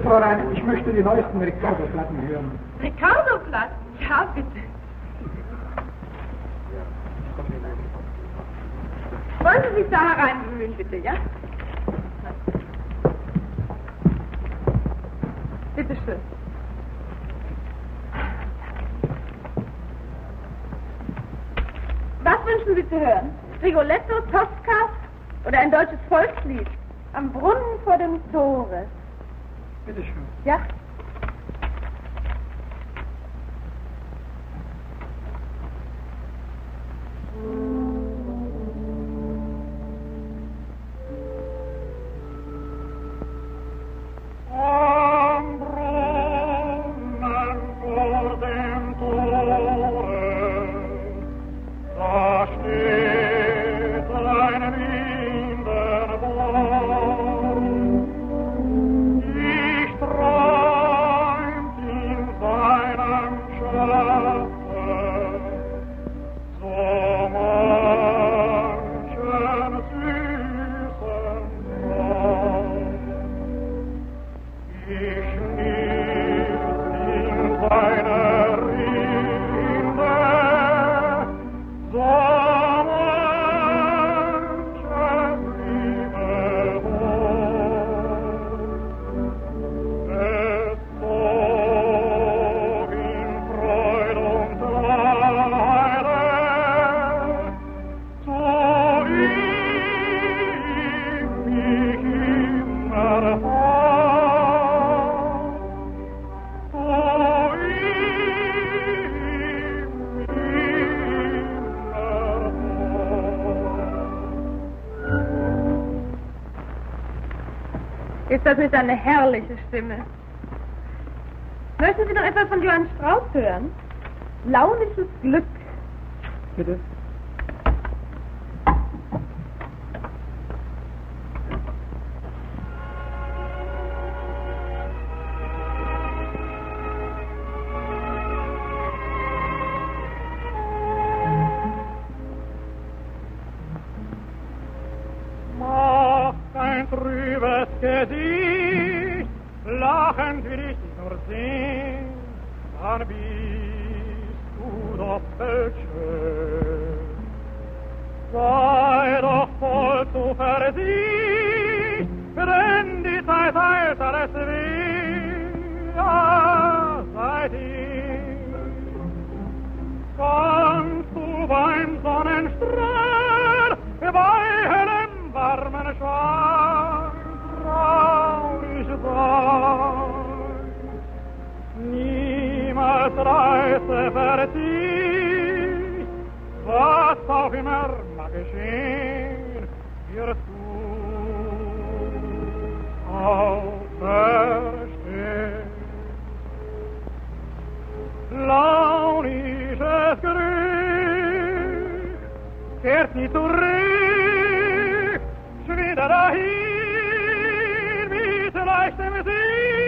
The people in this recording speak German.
Fräulein, ich möchte die neuesten Ricardo-Platten hören. Ricardo-Platten? Ja, bitte. Wollen Sie sich da hereinbemühen, bitte, ja? Bitte schön. Was wünschen Sie zu hören? Rigoletto, Tosca oder ein deutsches Volkslied? Am Brunnen vor dem Tore. Bitte schön. Ja. Ist das nicht eine herrliche Stimme? Möchten Sie noch etwas von Johann Strauss hören? Launisches Glück. Bitte. Gesicht, lachend will ich dich nur sehen, dann bist du doch weltschön. Sei doch voll Zuversicht, wenn die Zeit heilt alles will, ja, sei dir. Kannst du beim Sonnenstrahl, bei hellem warmen Schein, traurig sein. Niemals reiße verzieh, was auch immer mag geschehen, wirst du auferstehen. Launisches Glück kehrt nie zurück, wieder dahin, mit leichtem Sinn.